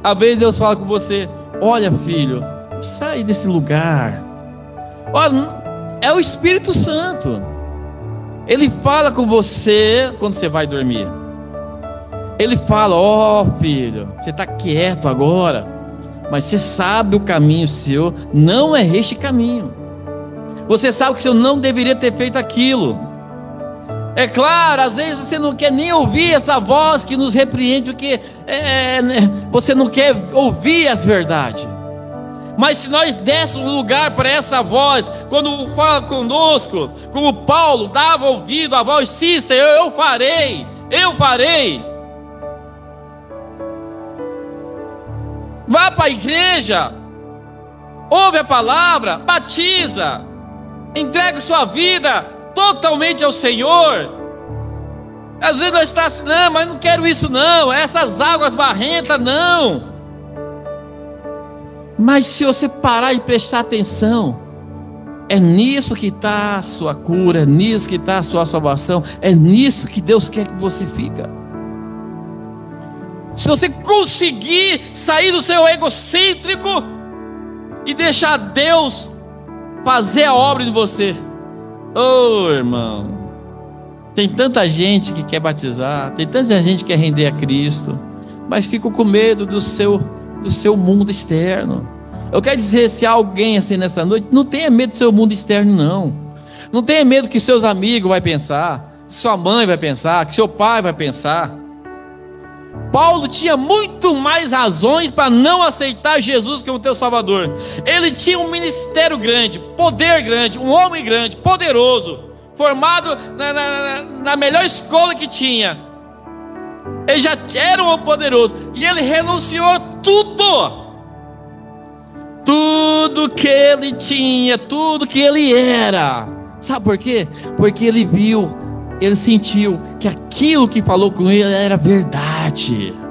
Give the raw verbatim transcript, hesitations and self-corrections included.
Às vezes Deus fala com você: olha, filho, sai desse lugar. Olha, é o Espírito Santo. Ele fala com você quando você vai dormir. Ele fala: ó, filho, você está quieto agora, mas você sabe o caminho seu não é este caminho. Você sabe que você não deveria ter feito aquilo. É claro, às vezes você não quer nem ouvir essa voz que nos repreende, porque é, né, você não quer ouvir as verdades. Mas se nós dessemos lugar para essa voz, quando fala conosco, como Paulo dava ouvido à voz: sim, Senhor, eu farei, eu farei. Vá para a igreja, ouve a palavra, batiza, entrega sua vida totalmente ao Senhor. Às vezes nós estamos assim: não, mas não quero isso não, essas águas barrentas não. Mas se você parar e prestar atenção, é nisso que está a sua cura, é nisso que está a sua salvação, é nisso que Deus quer que você fica. Se você conseguir sair do seu egocêntrico e deixar Deus fazer a obra de você, oh irmão, tem tanta gente que quer batizar, tem tanta gente que quer render a Cristo, mas fica com medo do seu do seu mundo externo. Eu quero dizer, se há alguém assim nessa noite, não tenha medo do seu mundo externo, não. Não tenha medo que seus amigos vão pensar, que sua mãe vai pensar, que seu pai vai pensar. Paulo tinha muito mais razões para não aceitar Jesus como teu Salvador. Ele tinha um ministério grande, poder grande, um homem grande, poderoso, formado na, na, na melhor escola que tinha. Ele já era um poderoso, e ele renunciou tudo, tudo que ele tinha, tudo que ele era. Sabe por quê? Porque ele viu, ele sentiu que aquilo que falou com ele era verdade.